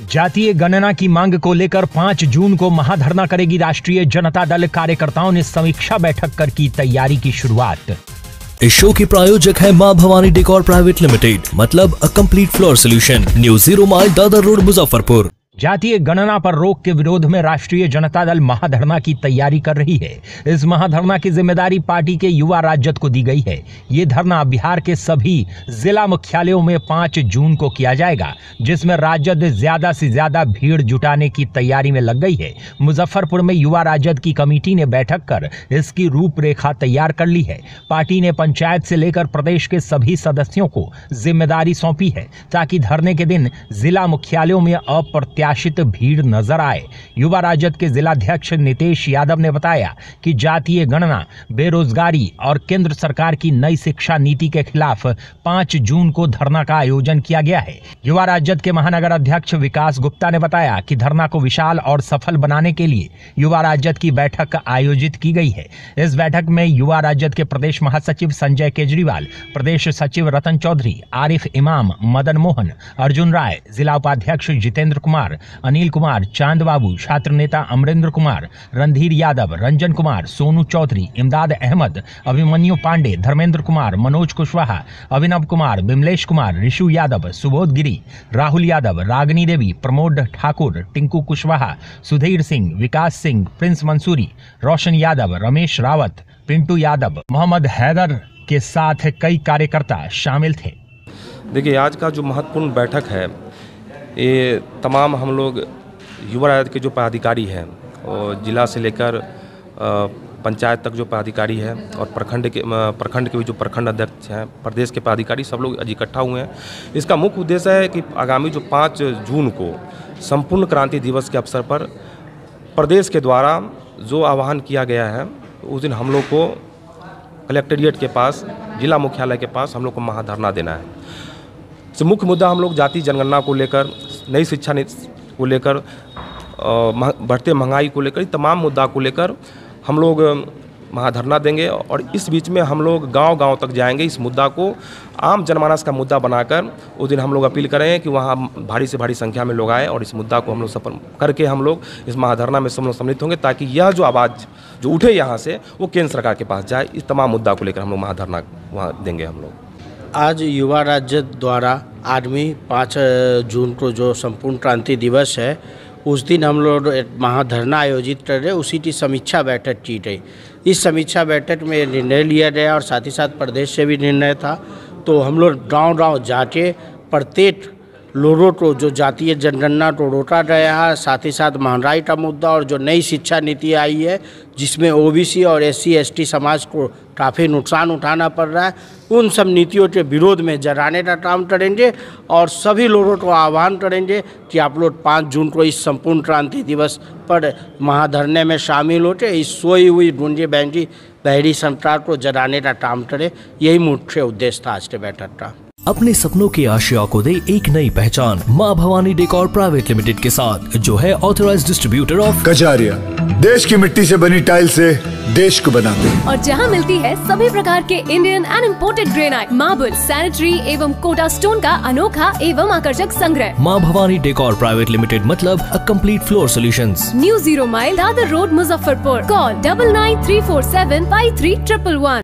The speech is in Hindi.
जातीय गणना की मांग को लेकर 5 जून को महाधरना करेगी राष्ट्रीय जनता दल। कार्यकर्ताओं ने समीक्षा बैठक कर की तैयारी की शुरुआत। इस शो के प्रायोजक है मां भवानी डेकोर प्राइवेट लिमिटेड, मतलब a complete floor solution, new 0 mile Dadar road, Muzaffarpur. जातीय गणना पर रोक के विरोध में राष्ट्रीय जनता दल महाधरना की तैयारी कर रही है। इस महाधरना की जिम्मेदारी पार्टी के युवा राजद को दी गई है। ये धरना बिहार के सभी जिला मुख्यालयों में 5 जून को किया जाएगा, जिसमें राजद ज्यादा से ज्यादा भीड़ जुटाने की तैयारी में लग गई है। मुजफ्फरपुर में युवा राजद की कमेटी ने बैठक कर इसकी रूपरेखा तैयार कर ली है। पार्टी ने पंचायत से लेकर प्रदेश के सभी सदस्यों को जिम्मेदारी सौंपी है, ताकि धरने के दिन जिला मुख्यालयों में अप्रत्याशित भीड़ नजर आए। युवा राजद के जिलाध्यक्ष नितेश यादव ने बताया कि जातीय गणना, बेरोजगारी और केंद्र सरकार की नई शिक्षा नीति के खिलाफ 5 जून को धरना का आयोजन किया गया है। युवा राजद के महानगर अध्यक्ष विकास गुप्ता ने बताया कि धरना को विशाल और सफल बनाने के लिए युवा राजद की बैठक आयोजित की गई है। इस बैठक में युवा राजद के प्रदेश महासचिव संजय केजरीवाल, प्रदेश सचिव रतन चौधरी, आरिफ इमाम, मदन मोहन, अर्जुन राय, जिला उपाध्यक्ष जितेंद्र कुमार, अनिल कुमार, चांद बाबू, छात्र नेता अमरेंद्र कुमार, रणधीर यादव, रंजन कुमार, सोनू चौधरी, इमदाद अहमद, अभिमन्यु पांडे, धर्मेंद्र कुमार, मनोज कुशवाहा, अभिनव कुमार, बिमलेश कुमार, ऋषु यादव, सुबोध गिरी, राहुल यादव, रागनी देवी, प्रमोद ठाकुर, टिंकू कुशवाहा, सुधीर सिंह, विकास सिंह, प्रिंस मंसूरी, रोशन यादव, रमेश रावत, पिंटू यादव, मोहम्मद हैदर के साथ कई कार्यकर्ता शामिल थे। देखिए, आज का जो महत्वपूर्ण बैठक है, ये तमाम हम लोग युवा राजद के जो पदाधिकारी हैं और जिला से लेकर पंचायत तक जो पदाधिकारी हैं और प्रखंड के भी जो प्रखंड अध्यक्ष हैं, प्रदेश के पदाधिकारी, सब लोग आज इकट्ठा हुए हैं। इसका मुख्य उद्देश्य है कि आगामी जो 5 जून को संपूर्ण क्रांति दिवस के अवसर पर प्रदेश के द्वारा जो आह्वान किया गया है, उस दिन हम लोग को कलेक्ट्रेट के पास, जिला मुख्यालय के पास हम लोग को महाधरना देना है। तो मुख्य मुद्दा हम लोग जाति जनगणना को लेकर, नई शिक्षा नीति को लेकर, बढ़ते महंगाई को लेकर, तमाम मुद्दा को लेकर हम लोग महाधरना देंगे। और इस बीच में हम लोग गांव-गांव तक जाएंगे। इस मुद्दा को आम जनमानस का मुद्दा बनाकर उस दिन हम लोग अपील करें कि वहां भारी से भारी संख्या में लोग आए और इस मुद्दा को हम लोग सफल करके हम लोग इस महाधरना में सम्मिलित होंगे, ताकि यह जो आवाज़ जो उठे यहाँ से वो केंद्र सरकार के पास जाए। इस तमाम मुद्दा को लेकर हम लोग महाधरना वहाँ देंगे। हम लोग आज युवा राजद द्वारा आगामी 5 जून को जो संपूर्ण क्रांति दिवस है, उस दिन हम लोग महाधरना आयोजित कर रहे, उसी की समीक्षा बैठक की गई। इस समीक्षा बैठक में निर्णय लिया गया और साथ ही साथ प्रदेश से भी निर्णय था। तो हम लोग गांव-गांव जाके प्रत्येक लोगों को जो जातीय जनगणना को रोका गया है, साथ ही साथ महंगाई का मुद्दा और जो नई शिक्षा नीति आई है, जिसमें ओबीसी और SC ST समाज को काफ़ी नुकसान उठाना पड़ रहा है, उन सब नीतियों के विरोध में जगाने का काम करेंगे और सभी लोगों को आह्वान करेंगे कि आप लोग 5 जून को इस संपूर्ण क्रांति दिवस पर महाधरने में शामिल होकर इस सोई हुई गूंजी बैंजी बहरी सरकार को जगाने का काम करें। यही मुख्य उद्देश्य था आज के बैठक का। अपने सपनों के आशिया को दे एक नई पहचान मां भवानी डेकोर प्राइवेट लिमिटेड के साथ, जो है ऑथराइज्ड डिस्ट्रीब्यूटर ऑफ कजारिया। देश की मिट्टी से बनी टाइल से देश को बनाते हैं और जहां मिलती है सभी प्रकार के Indian and imported granite, marble, sanitary एवं कोटा स्टोन का अनोखा एवं आकर्षक संग्रह। मां भवानी डेकोर प्राइवेट लिमिटेड, मतलब a complete floor solutions, new 0 mile Dadar road, Muzaffarpur. Call 9934753111।